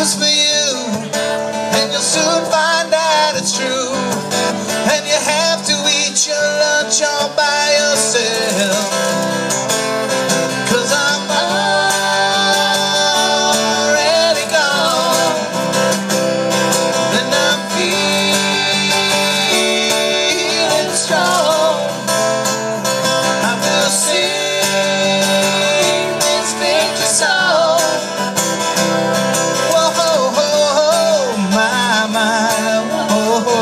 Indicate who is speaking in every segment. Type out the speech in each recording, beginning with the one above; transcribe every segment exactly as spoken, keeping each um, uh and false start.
Speaker 1: news for you, and you'll soon find out it's true. And you have to eat your lunch all by yourself, 'cause I'm already gone, and I'm feeling strong. I will sing this victory song. Whoa, ho, ho, ho, my, my, whoa, ho.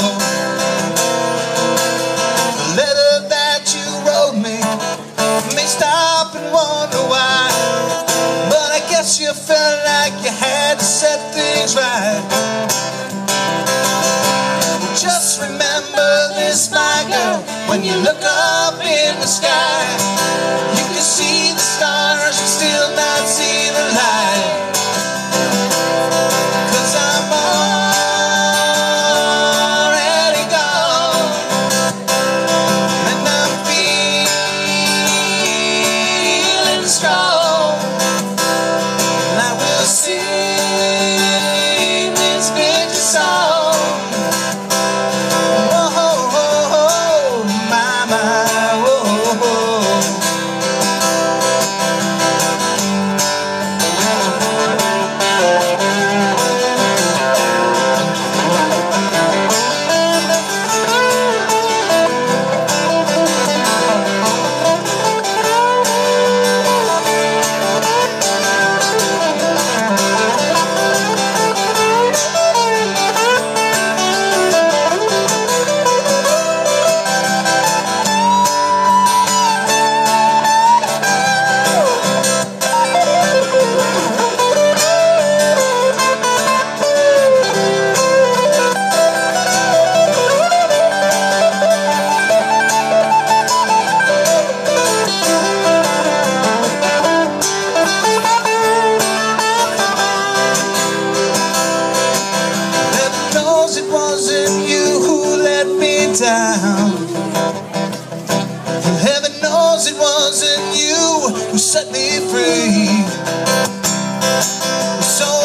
Speaker 1: The letter that you wrote me may stop and wonder why, but I guess you felt like you had to set things right. Just remember this, my girl, when you look up in the sky, you can see the stars but still not see the light. 'Cause I'm already gone, and I'm feeling strong. And I will sing this victory song. Whoa, ho, ho, ho, my, my, whoa, ho. It wasn't you who let me down. Heaven knows it wasn't you who set me free. So